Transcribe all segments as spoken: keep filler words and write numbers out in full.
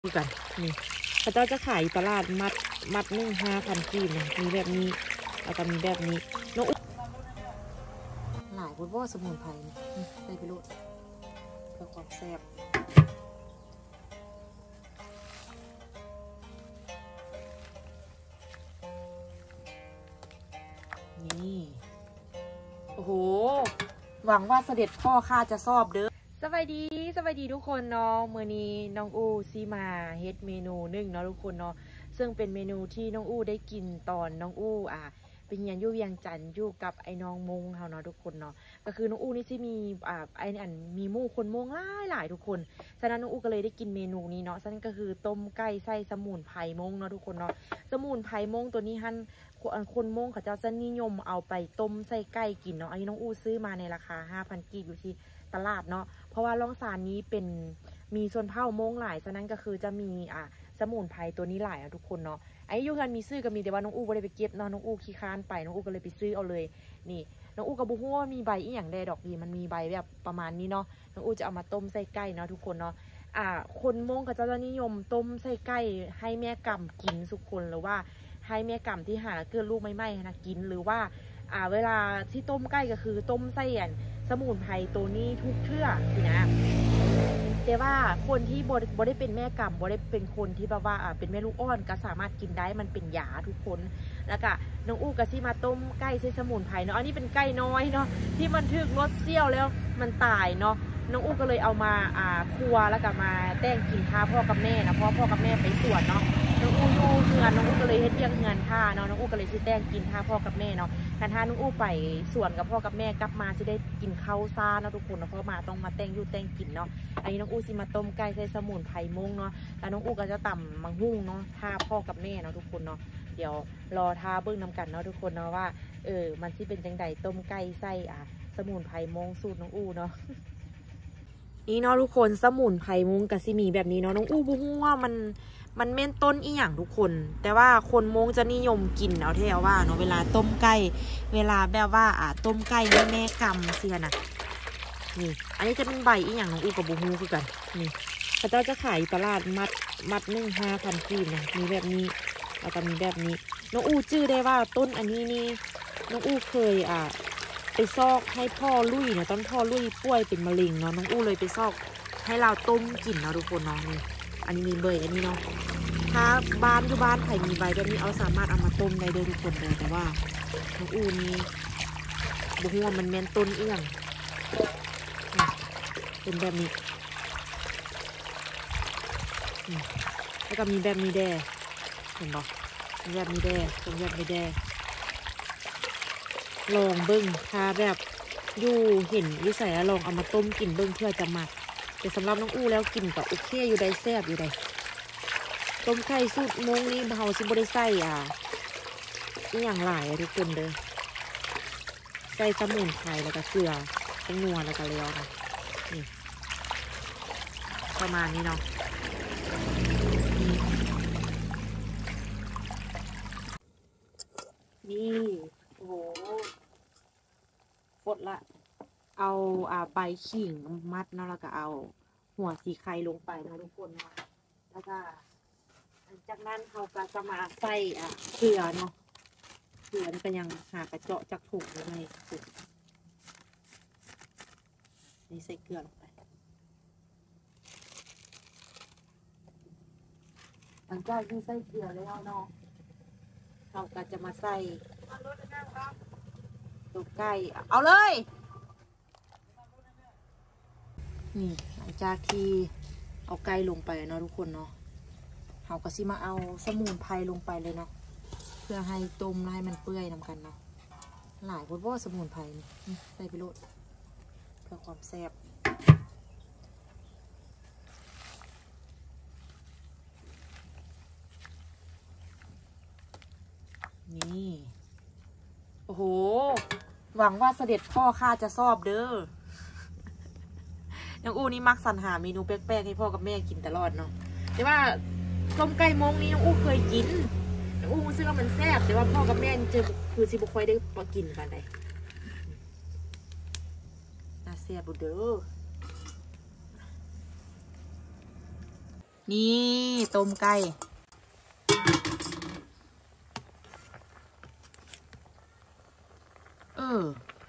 ดูกันนี่พระเจ้าจะขายตลาดมัดมัดหนึ่งห้าพันกีบนะมีแบบนี้แล้วก็มีแบบนี้น้องอุ๊หลายพุทธว่าสมุนไพรนี่ใส่ไปโลดเพื่อความแซ่บนี่โอ้โหหวังว่าเสด็จพ่อข้าจะชอบเด้อสวัสดีสวัสดีทุกคนเนาะมื้อนี้น้องอูซีมาเฮ็ดเมนูหนึ่งเนาะทุกคนเนาะซึ่งเป็นเมนูที่น้องอูได้กินตอนน้องอูอ่ะเป็นเฮียนอยู่เวียงจันทน์อยู่กับไอ้น้องมงเฮาเนาะทุกคนเนาะก็คือน้องอูนี่สิมีอ่าไอ้อันมีหมู่คนมงหลายหลายทุกคนฉะนั้นน้องอูก็เลยได้กินเมนูนี้เนาะฉะนั้นก็คือต้มไก่ใส่สมุนไพรมงเนาะทุกคนเนาะสมุนไพรมงตัวนี้หั่นคนมงเขาเจ้าจะนิยมเอาไปต้มใส่ไก่กินเนาะอันนี้น้องอูซื้อมาในราคา ห้าพัน กีบอยู่ที่ตลาดเนาะเพราะว่าล่องซานนี้เป็นมีส่วนเผ่ามงหลายฉะนั้นก็คือจะมีอ่ะสมุนไพรตัวนี้หลายนะทุกคนเนาะไอ้ยูกันมีซื้อก็มีแต่ว่าน้องอูไม่ได้ไปเก็บเนาะน้องอูขี้ค้านไปน้องอูก็เลยไปซื้อเอาเลยนี่น้องอูกับบุ้งว่ามีใบอีหยังแดดอกดีมันมีใบแบบประมาณนี้เนาะน้องอูจะเอามาต้มใส่ไก่เนาะทุกคนเนาะอ่าคนมงก็จะนิยมต้มใส่ไก่ให้แม่กำกินทุกคนหรือว่าให้แม่กำที่หาเกลือลูกไม่ไหม้นะกินหรือว่าอ่าเวลาที่ต้มไก่ก็คือต้มใส่อันสมุนไพรตัวนี้ทุกเทื่อสินะแต่ว่าคนที่บดบดได้เป็นแม่กำบดได้เป็นคนที่แบบว่าอ่าเป็นแม่ลูกอ่อนก็สามารถกินได้มันเป็นยาทุกคนแล้วก็น้องอู้ก็ที่มาต้มไก่ใส่สมุนไพรเนาะอันนี้เป็นไก่น้อยเนาะที่มันถึกรสเซี่ยวแล้วมันตายเนาะน้องอู้ก็เลยเอามาอ่าครัวแล้วก็มาแต่งกินท่าพ่อกับแม่นะเพราะพ่อกับแม่ไปสวนเนาะน้องอู้อยู่เฮือนน้องอู้ก็เลยเฮ็ดเรียกเฮือนท่าเนาะน้องอู้ก็เลยสิแต่งกินท่าพ่อกับแม่เนาะการท่าน้องอู้ไปสวนกับพ่อกับแม่กลับมาสิได้กินข้าวซ่าเนาะทุกคนเนาะเพราะมาต้องมาแต่งอยู่แต่งกินเนาะอันนี้น้องอู้สิมาต้มไก่ใส่สมุนไพรมงเนาะแล้วน้องอู้ก็จะตำมังหุ่งเนาะท่าพ่อกับแม่เนาะทุกคนเนาะเดี๋ยวรอท่าเบิ้งนำกันเนาะทุกคนเนาะว่าเออมันสิเป็นจังใดต้มไก่ใส่อ่ะสมุนไพรมงสูตรน้องอู้เนาะนี่เนาะทุกคนสมุนไพรมงกับซิมีแบบนี้เนาะน้องอู้บุ้งว่ามันมันเม่นต้นอีหยังทุกคนแต่ว่าคนมงจะนิยมกินเอาเท่าว่าเนาะเวลาต้มไก่เวลาแบบว่าอ่ะต้มไก่ให้แม่กำสินะนี่อันนี้จะเป็นใบอีหยังน้องอู้กับบุ้งคือกันนี่พระเจ้าจะขายตลาดมัดมัดหนึ่งห้าพันกีบนะมีแบบนี้แล้วก็มีแบบนี้น้องอู้จื้อได้ว่าต้นอันนี้นี่น้องอู้เคยอ่ะไปซอกให้พ่อลุยเนาะตอนพ่อลุยป่วยเป็นมะเร็งเนาะน้องอู้เลยไปซอกให้เราต้มกินเนาะทุกคนเนาะนี่อันนี้มีเบยอันนี้เนาะถ้าบ้านอยู่บ้านใครมีใบแบบนี้เอาสามารถเอามาต้มได้ด้วยทุกคนเลยแต่ว่าน้องอู้นี่บุ้งว่ามันแมนต้นเอื้องเป็นแบบนี้แล้วก็มีแบบนี้แด่เห็นบอกมีแบบนี้แด่ตรงแบบนี้แด่ลองเบิ้งถ้าแบบอยู่เห็นวิสัยแล้วลองเอามาต้มกินเบิ้งเพื่อจะหมักแต่สำหรับน้องอู้แล้วกินกับโอเคอยู่ได้แซ่บอยู่ได้ต้มไข่สูตรมงนี่เบาซิบได้ใส่อ่ะนี่อย่างหลายทุกคนเด้อใส่สมุนไพรแล้วก็เกลือเป็นนัวแล้วก็เลี้ยวนะนี่ประมาณนี้เนาะนี่โอ้โหฟดละเอาอ่าใบขิงมัดเนาะแล้วก็เอาหัวสีไข่ลงไปนะทุกคนเนาะแล้วก็จากนั้นเขาก็จะมาใส่อ่ะเกลือเนาะเกลือนี่ก็ยังหากระเจาะจากถุงเลยนี่ใส่เกลือลงไปหลังจากที่ใส่เกลือแล้วเนาะเราก็จะมาใส่ตัวไก่เอาเลยนี่หลังจากที่เอาไก่ลงไปเนาะทุกคนเนาะเราก็สิมาเอาสมุนไพรลงไปเลยเนาะเพื่อให้ต้มให้มันเปื่อยนำกันเนาะหลายพวกว่าสมุนไพรนี่ใส่ไปโลดเพื่อความแซ่บนี่โอ้โหหวังว่าเสด็จพ่อข้าจะชอบเด้อน้องอู้นี่มักสรรหาเมนูแปลกๆให้พ่อกับแม่กินตลอดเนาะแต่ว่าต้มไก่มงนี้น้องอู้เคยกินน้องอู้รู้สึกว่ามันแซ่บแต่ว่าพ่อกับแม่เจอคือสิบุคอยได้มากินกันได้น่าแซ่บบุเด้อนี่ต้มไก่เออ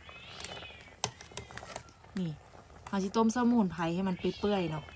นี่เราจะต้มสมุนไพรให้มันเปื่อยๆเนาะ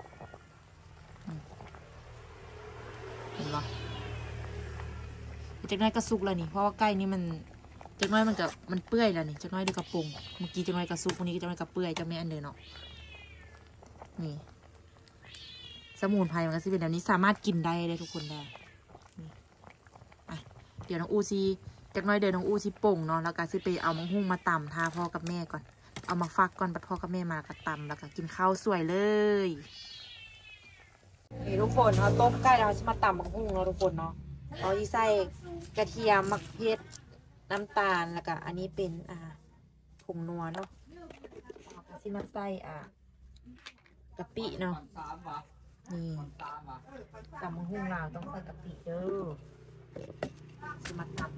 เห็นปะจากน้อยก็สุกแล้วนี่เพราะว่าไก่นี่มันจากน้อยมันกับมันเปื่อยแล้วนี่จากน้อยดูกระปุงเมื่อกี้จากน้อยกระสุกวันนี้จากน้อยกระเปื่อยจะไม่อันเดิมเนาะนี่สมุนไพรมันก็จะเป็นแบบนี้สามารถกินได้เลยทุกคนได้อ่ะเดี๋ยวน้องอูซีจากน้อยเดินน้องอูซีป่งเนาะแล้วก็ซื้อไปเอามังหุ่งมาตำทาพ่อกับแม่ก่อนเอามาฟักก่อนปัดพ่อกับแม่มากระตำแล้วก็กินข้าวสวยเลยนี่ทุกคนเราต้มไก่เราจะมาตำมังหุ่งเนาะทุกคนเนาะเราจะใส่กระเทียมมะเขือน้ำตาลแล้วก็อันนี้เป็นอ่าผงนัวเนาะเราก็จะมาใส่อ่ากะปิเนาะนี่ตำมังหุ่งเราต้องใส่กะปิเด้อจะมาตำ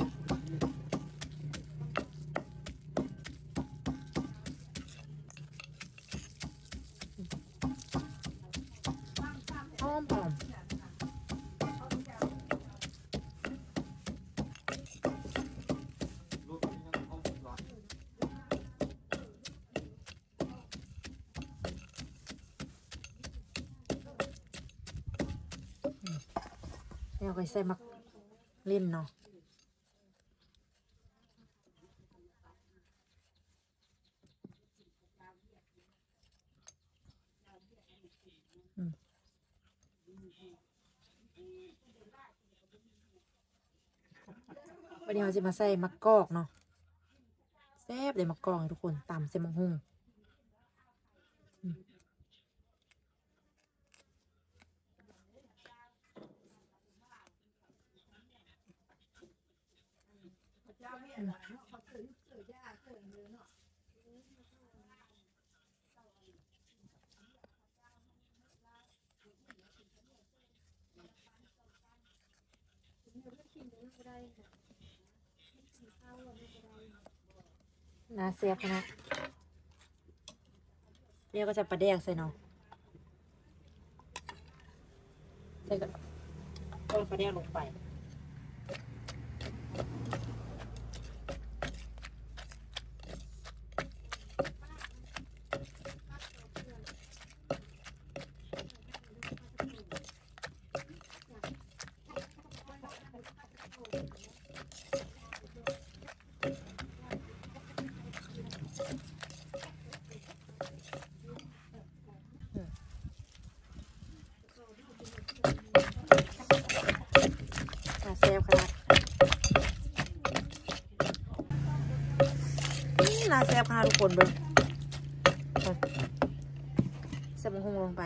หอมหอมเราก็ใส่มักเล่นเนาะวันนี้เราจะมาใส่มะกอกเนาะแซ่บเลยมะกอกทุกคนตำใส่มังหุ่งน่าเสียบนะเรียกก็จะปลาแดกใส่เนาะใส่กับต้นปลาแดกลงไปเซฟขนาดน่าเซฟขนาดทุกคนเบิ้งใส่มังคุดลงไป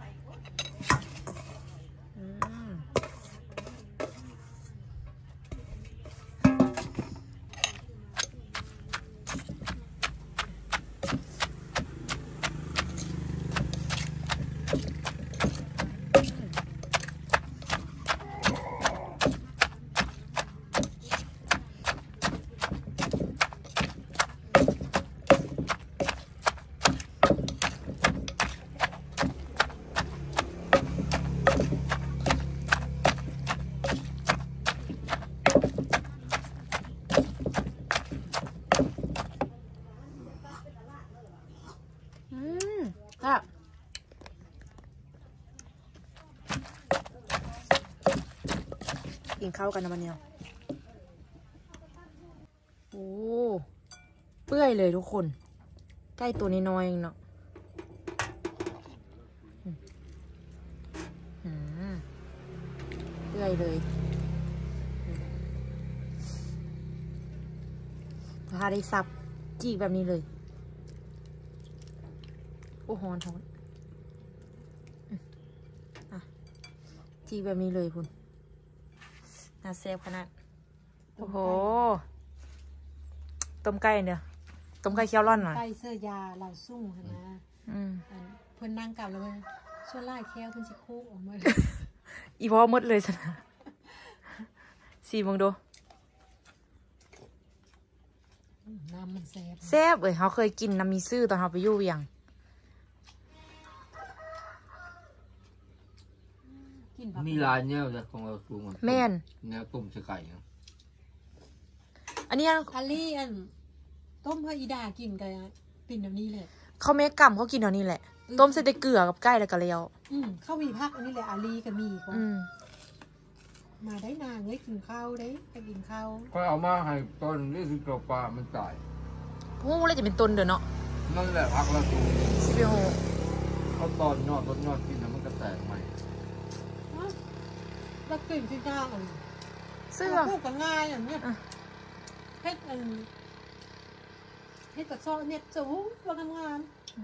ค่ะกินข้าวกันนะมันเนี่ยโอ้เปื่อยเลยทุกคนใกล้ตัวน้อยๆเองเนาะเปื่อยเลยถ้าได้สับจีกแบบนี้เลยโอ้ฮอนฮอนอ่ะจีแบบนี้เลยคุณน่าแซ่บขนาดโอ้โหต้มไก่เนี่ยต้มไก่เคี่ยวร่อนหน่อยไก่เสื้อยาเราสู้ค่ะนะเพิ่นนั่งกับแล้วช่วงล่าแค่เพิ่นสิคู่ออกมาอีพอมดเลยสินะสีมึงดูน้ำมันแซ่บแซ่บเอ้ยเขาเคยกินน้ำมีซื่อตอนเขาไปยู่เวียงกินผักมีลายเนี่ยจากของเราสูงแม่นแนวต้มใส่ไก่เนาะอันนี้อันนี้อันต้มให้อีดากินกันเป็นแบบนี้เลยเขาเมกกัมเขากินเท่านี้แหละ ต้มใส่แต่เกลือกับไก่แล้วก็แล้วอืมข้าวมีพักอันนี้แหละอาลีก็มีก็อืมมาได้นางเลยกินข้าวได้ไปกินข้าวก็เอามาให้ตอนนี้คือตัวปลามันตายหูเลยจะเป็นต้นเด้อเนาะนั่นแหละพักเราสูงสิไปโหเขาตอนยอดต้นยอดกินแล้วมันก็แตกใหม่แล้วกินที่ข้าวอันเสื้อพูดกันง่ายอย่างเนี้ยอ่ะเฮ็ดอันเฮ็ดกับซอเนี่ยสูงว่าทำงาน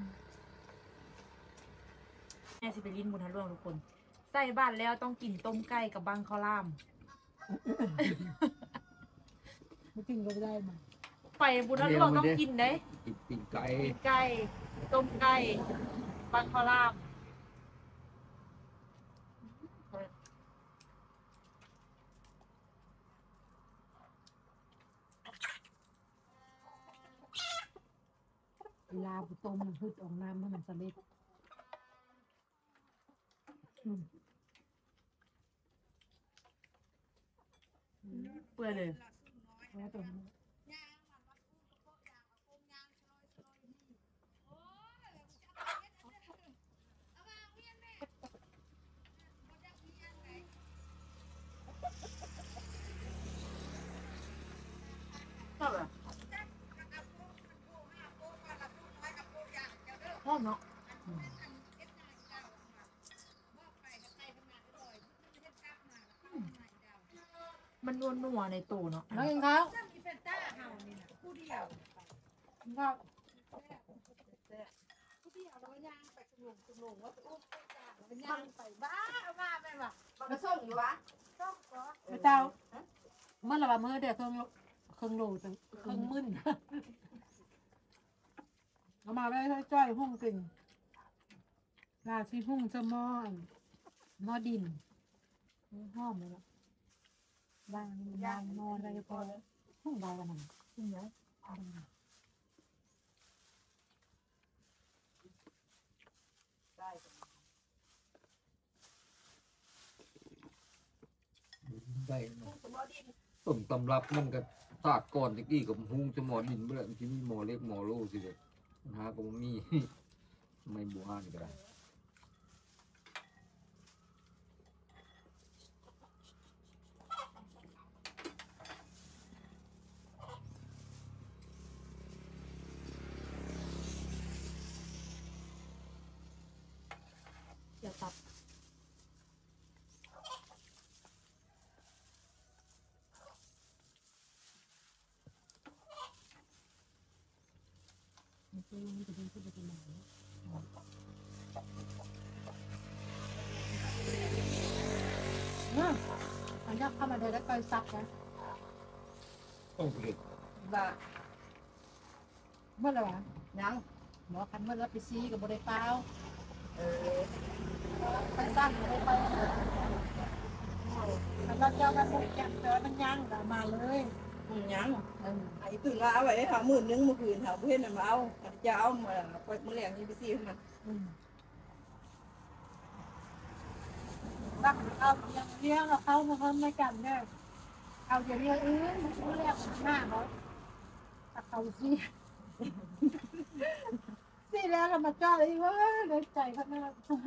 แม่สิไปลิ้นบุญทันร่วงทุกคนใส่บ้านแล้วต้องกินต้มไก่กับบังข้าวล่ามไม่กินก็ไม่ได้มาไปบุญทันร่วงต้องกินได้กินปีนไก่กินไก่ต้มไก่บังข้าวล่ามเวลาบุต้มมันพืชออกน้ำให้มันสำเร็จอืมเปื่อยเลยแล้วตัวนี้หอมเนาะมันนัวนัวๆในตู้เนาะแล้วกินข้าวกินข้าวมาส่งอยู่วะพระเจ้าเมื่อไหร่เมื่อเดี๋ยวเครื่องเครื่องโหลจังเครื่องมึนเอามาไว้ให้จ้อยหุ่งกินลาที่หุ่งจะหม้อหม้อดินหอมเลยล่ะวางวางหม้ออะไรพอหุ่งได้กันหนึ่งหุ่งเยอะได้เนาะต้มตำรับมันก็ศาสตร์ก่อนตะกี้กับหุงจะหมอดินเมื่อที่มีหมอเล็กหมอโลสิเลยปัญหาก็บ่มี ไม่บัวอ่านก็ได้เดี๋ยวตับมันจะมันจะเป็นที่เป็นหนังอันนี้เข้ามาเดี๋ยวได้ไปซักนะต้องเผ็ดบ่าเมื่อไรวะยังหมอคันเมื่อรับไปซีกับบริเปล่าเออไปสร้างบริไปเราเจ้ากันบุกแกะเจอมันย่างแต่มาเลยอืมยังเออไอ้ตื่นมาเอาไว้หาหมื่นนึงเมื่อคืนหาเพื่อนน่ะมาเอาจะเอามาไปมื้อแลงนี่ไปซี่มันอืมรักเอาเลี้ยงเลี้ยงเราเข้ามาเพิ่มไม่กันเนี่ยเอาเดี๋ยวเลี้ยงอื่นมันเลี้ยงหน้าเขาตักเขาซีซีแล้วเรามาจ้าเลยว่าเลยใจพัฒนา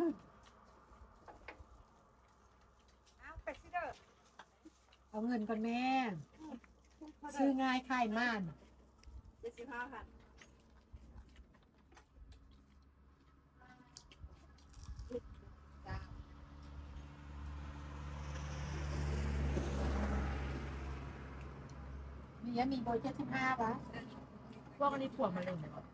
เอาไปซิเด้อเอาเงินก่อนแม่ซื้อง่ายขายม่านเจ็ดสิบห้าพันมียังมีโบยเจ็ดสิบห้าปะพวกอันนี้ผัวมันเลยเหรอ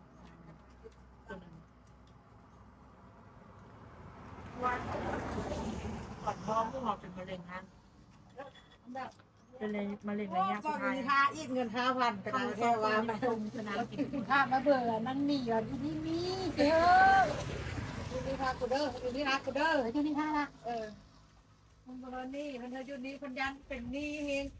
ว่าก่อนท้องพวกเราเป็นมะเร็งฮะเป็นเลยมะเร็งระยะสุดท้ายค่าอีกเงินห้าพันก็ได้แค่ว่ามาตรงชนะกินข้าวมาเบื่อมันมีอ่ะอยู่นี่มีเจ้าอยู่นี่พากูเด้ออยู่นี่รักกูเด้ออยู่นี่พาละเออมันบอกนี่มันเธออยู่นี่คนยันเป็นนี่เอง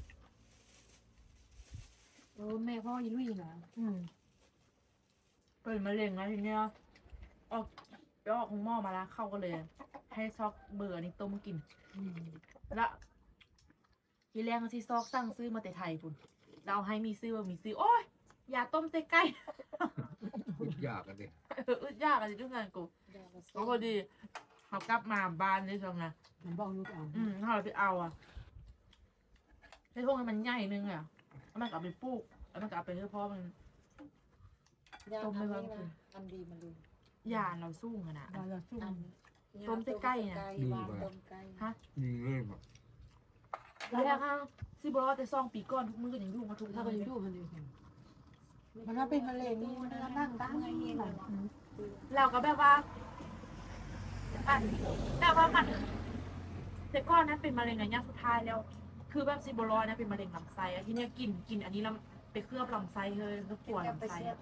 โอ้แม่พ่อยิ่งวิ่งเหรออืมเป็นมะเร็งแล้วทีเนี้ยออกไปออกของหม้อมาแล้วเข้าก็เลย ให้ซอกเบอร์อันนี้ต้มกินแล้วทีแรกเขาที่ซอกสั่งซื้อมาแต่ไทยคุณเราให้มีซื้อว่ามีซื้อโอ้ยอย่าต้มเต้ไก่พูดยากกันดิอึดยากอะไรทุกงานกูแล้วพอดีเขากลับมาบ้านได้ช่วงนะมันบอกลูกเอาอืมถ้าเราไปเอาอ่ะให้พวกให้มันใหญ่นึงอ่ะแล้วมันก็เอาไปปลูกแล้วมันก็เอาไปเพื่อพ่อมันต้มไม่ว่าคุณอันดีมันดียาเราสู้กันนะเราจะสู้ต้มใกล้ๆนะ ฮะมีเรื่องแบบแล้วค่ะซิบรอแต่ซองปีก่อนทุกมื้อยังยุ่งมาทุกถ้ามื้ก็อยังดูมันอยู่มันว่าเป็นมะเร็งนี่มันนั่งตั้งนี่หน่อยเราก็แบบว่าอันแบบว่ามันแต่ก่อนนั้นเป็นมะเร็งระยะสุดท้ายแล้ว คือแบบซิบรอนะเป็นมะเร็งลำไส้อะที่เนี้ยกินกินอันนี้แล้วไปเคลือบลำไส้เลยแล้วปวดลำไส้อะ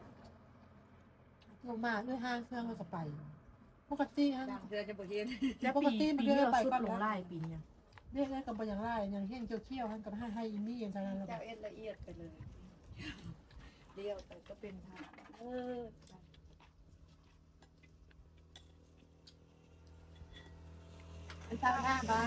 ลงมาด้วยห้างเครื่องมันก็ไปปกติฮะเดือนจะบ่เห็นแล้วปกปีติมันปีเดินี้นเราไปสุดก่อนลงนะไล่ปีนี้เรียกได้กับบอย่างไรอย่างเฮี้ยงเจียวเขี้ยวท่านกับให้ให้อิมี่อย่างไรเจ้าเอ็ดละเอียดไปเลยเดียวไปก็เป็นทางเออไอ้เจ้าหน้าบ้าน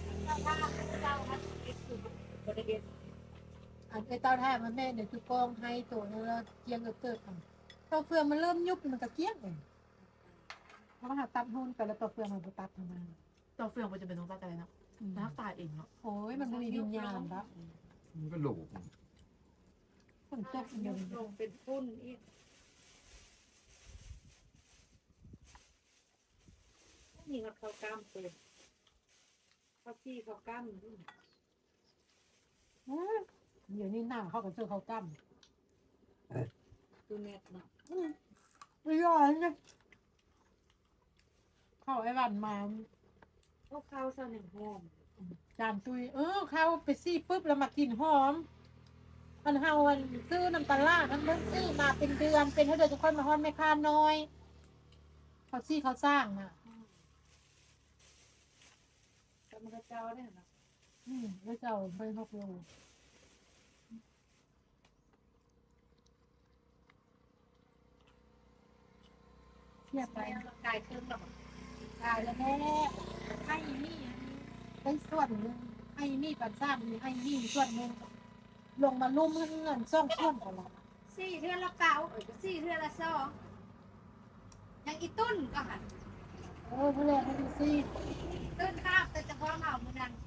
บ่ได้เอ็ดอันไอ้เต้าแท้มันแม่เดี๋ยวจุกองให้ตัวนี้แล้วเกียงเกิดกันตัวเฟืองมันเริ่มยุบมันก็เกี้ยงเลยเพราะว่าตัดหุ้นไปแล้วตัวเฟืองมันตัดทำไมตัวเฟืองมันจะเป็นตรงตาใจเนาะน้าตายเองเนาะโอ้ยมันมีวิญญาณละมันก็โหลกฝนตกมันยยังกลงเป็นฟุ้นอีกนี่มันเข้ากล้ามเลยเข้าที่เข้ากล้ามเดี๋ยวนี้หน้าเขากับเสื้อเขากั้มดูเน็ตเนาะไม่ยอมนะเข้าไอ้วันมาเข้าข้าวซะหนึ่งหอมจานตุยเออเข้าไปซี่ปุ๊บแล้วมากินหอมมันเฮาวันซื้อน้ำตาลาดมันเบิ่งซื้อมาเป็นเดือนเป็นเท่าเดือนทุกคนมาฮอนไม่คาน้อยเขาซี่เขาสร้างน่ะก็มันก็เจ้าได้เนาะอืมแล้วเจ้าไปหกโลเทียบไปไปกายเครื่องหรอกตายแล้วแม่ไอ้นี่ได้ส่วนหนึ่งไอ้นี่ปันสร้างมีไอ้นี่ส่วนหนึ่งลงมาลุ่มเงินซ่องส่วนกันละสี่เทือนละเก้าเอ้ยสี่เทือนละสองยังอีตุ้นก็หันเออผู้แรงเขาดูสิตุ้นข้าวแต่จะพ้องเอามือนั้น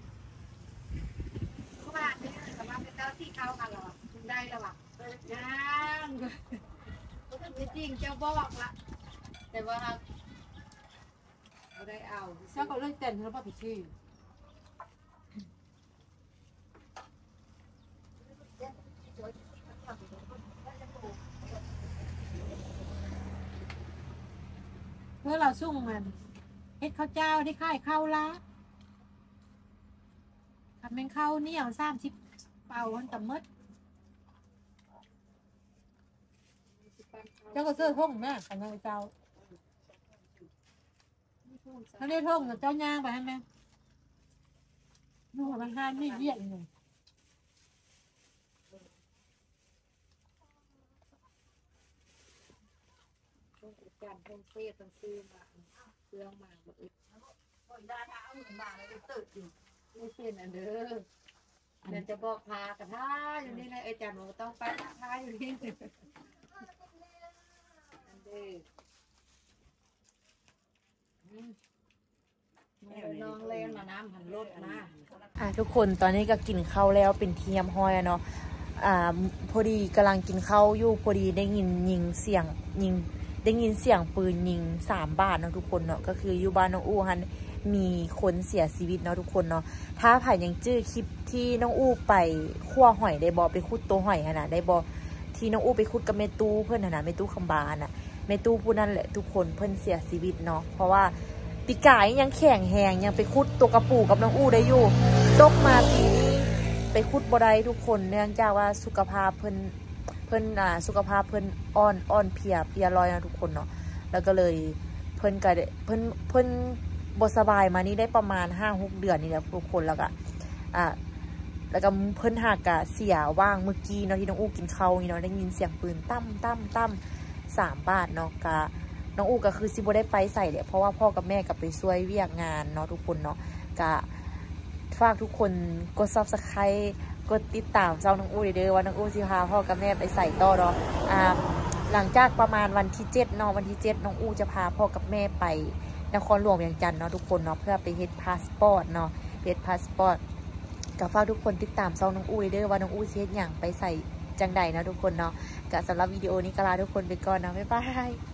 เพราะว่าเนี่ยแต่ว่าเป็นเจ้าที่เขากันหรอได้แล้วอ่ะยังจริงเจ้าบอกละแต่ว่าเราได้เอาถ้าเขาเลิกเต้นแล้วป่ะพี่ชี่เมื่อเราสุ่งมันเฮ็ดข้าวเจ้าได้ค่ายข้าวละทำเป็นข้าวเหนียวสามสิบเป่ามันตะมดเจ้าก็เสื้อท่งแม่ขันเจ้าเขาได้ท่งกับเจ้าย่างไปให้แม่นู่นมันห้ามไม่เวียนเลยต้องการต้องเสียต้องซื้อมาเครื่องมาแบบนี้โอ้ยได้ถ้าเอาหมื่นบาทแล้วจะตื่นอยู่ไม่เส้นอันเด้อเดี๋ยวจะบอกพากระท่าอยู่นี่เลยไอ้จันบอกต้องไปกระท่าอยู่นี่อันเด้อน้องเล่นมาน้ำหันรถมาอ่ะทุกคนตอนนี้ก็กินข้าวแล้วเป็นเทียมห้อยอะเนาะอ่าพอดีกำลังกินข้าวอยู่พอดีได้ยินยิงเสียงยิงได้ยินเสียงปืนยิงสามบาทเนาะทุกคนเนาะก็คืออยู่บ้านน้องอู้ฮันมีคนเสียชีวิตเนาะทุกคนเนาะถ้าผ่านยังจื้อคลิปที่น้องอู้ไปคั่วหอยได้บอไปคุดตัวหอยขนาดได้บอที่น้องอู้ไปคุดกับเมตู้เพื่อนขนาดเมตู้คำบาน่ะเมตู้ผู้นั้นแหละทุกคนเพื่อนเสียชีวิตเนาะเพราะว่าปีกายยังแข็งแหงยังไปคุดตัวกระปูกับน้องอู้ได้อยู่ตกมาปีนี้ไปคุดบ่ได้ทุกคนเนื่องจากว่าสุขภาพเพิ่นเพิ่นอ่าสุขภาพเพิ่นอ่อนอ่อนเพลียเพลียลอยนะทุกคนเนาะแล้วก็เลยเพิ่นก็เพิ่นเพิ่นบ่สบายมานี่ได้ประมาณ ห้าหก เดือนนี่แหละทุกคนแล้วก็อ่าแล้วก็เพิ่นหากกะเสียว่างเมื่อกี้เนาะที่น้องอู้กินข้าวนี่เนาะได้ยินเสียงปืนตั้มตั้มตั้มสามบาทเนาะกะน้องอูก็คือซิโบได้ไปใส่เลยเพราะว่าพ่อกับแม่กับไปช่วยเวียกงานเนาะทุกคนเนาะก็ฝากทุกคนกดซับสไครต์กดติดตามช่องน้องอูเด้อว่าน้องอูสิพาพ่อกับแม่ไปใส่ต่อเนาะอ่าหลังจากประมาณวันที่เจ็ดเนาะวันที่เจ็ดน้องอูจะพาพ่อกับแม่ไปนครหลวงเวียงจันทน์เนาะทุกคนเนาะเพื่อไปเฮ็ดพาสปอร์ตเนาะเฮ็ดพาสปอร์ตก็ฝากทุกคนติดตามช่องน้องอูเด้อว่าน้องอูสิเฮ็ดหยังไปใส่จังใดนะทุกคนเนาะก็สำหรับวิดีโอนี้ก็ลาทุกคนไปก่อนนะบ๊ายบาย